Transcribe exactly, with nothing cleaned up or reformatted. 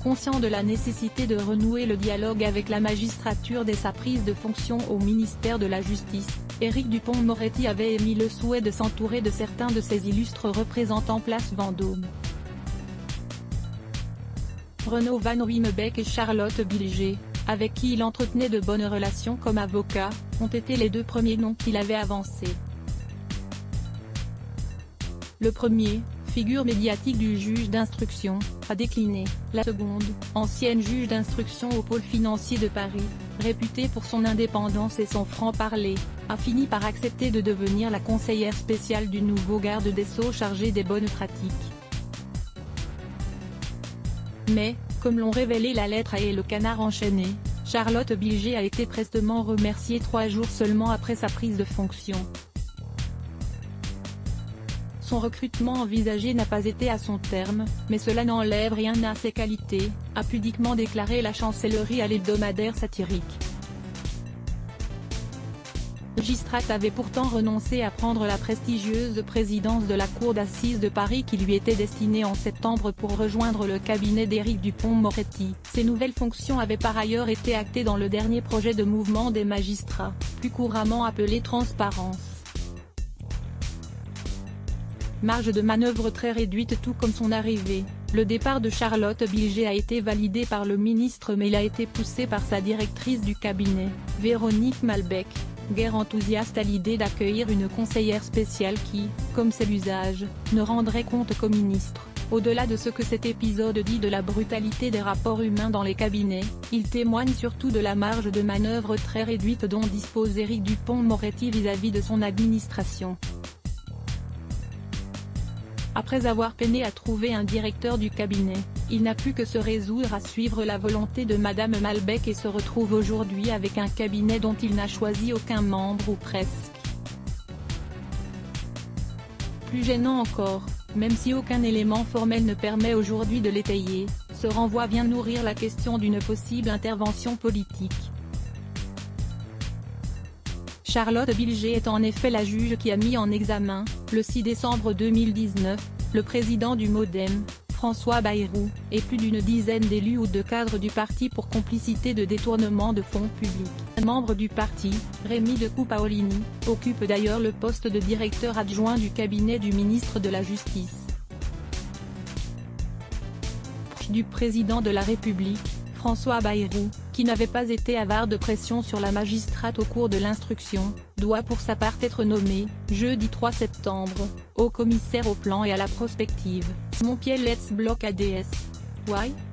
Conscient de la nécessité de renouer le dialogue avec la magistrature dès sa prise de fonction au ministère de la Justice, Éric Dupond-Moretti avait émis le souhait de s'entourer de certains de ses illustres représentants place Vendôme. Renaud Van Riemebeek et Charlotte Bilger, avec qui il entretenait de bonnes relations comme avocat, ont été les deux premiers noms qu'il avait avancés. Le premier, figure médiatique du juge d'instruction, a décliné. La seconde, ancienne juge d'instruction au pôle financier de Paris, réputée pour son indépendance et son franc-parler, a fini par accepter de devenir la conseillère spéciale du nouveau garde des Sceaux chargé des bonnes pratiques. Mais, comme l'ont révélé la lettre A et le Canard enchaîné, Charlotte Bilger a été prestement remerciée trois jours seulement après sa prise de fonction. Son recrutement envisagé n'a pas été à son terme, mais cela n'enlève rien à ses qualités, a pudiquement déclaré la chancellerie à l'hebdomadaire satirique. La magistrate avait pourtant renoncé à prendre la prestigieuse présidence de la cour d'assises de Paris qui lui était destinée en septembre pour rejoindre le cabinet d'Éric Dupond-Moretti. Ces nouvelles fonctions avaient par ailleurs été actées dans le dernier projet de mouvement des magistrats, plus couramment appelé Transparence. Marge de manœuvre très réduite tout comme son arrivée, le départ de Charlotte Bilger a été validé par le ministre mais il a été poussé par sa directrice du cabinet, Véronique Malbec, guère enthousiaste à l'idée d'accueillir une conseillère spéciale qui, comme c'est l'usage, ne rendrait compte qu'au ministre. Au-delà de ce que cet épisode dit de la brutalité des rapports humains dans les cabinets, il témoigne surtout de la marge de manœuvre très réduite dont dispose Éric Dupond-Moretti vis-à-vis de son administration. Après avoir peiné à trouver un directeur du cabinet, il n'a pu que se résoudre à suivre la volonté de Madame Malbec et se retrouve aujourd'hui avec un cabinet dont il n'a choisi aucun membre ou presque. Plus gênant encore, même si aucun élément formel ne permet aujourd'hui de l'étayer, ce renvoi vient nourrir la question d'une possible intervention politique. Charlotte Bilger est en effet la juge qui a mis en examen, le six décembre deux mille dix-neuf, le président du MoDem, François Bayrou, et plus d'une dizaine d'élus ou de cadres du parti pour complicité de détournement de fonds publics. Un membre du parti, Rémi de Coupaolini, occupe d'ailleurs le poste de directeur adjoint du cabinet du ministre de la Justice. Du président de la République, François Bayrou, qui n'avait pas été avare de pression sur la magistrate au cours de l'instruction, doit pour sa part être nommé, jeudi trois septembre, haut commissaire au plan et à la prospective. Montpied Let's Block A D S. Why?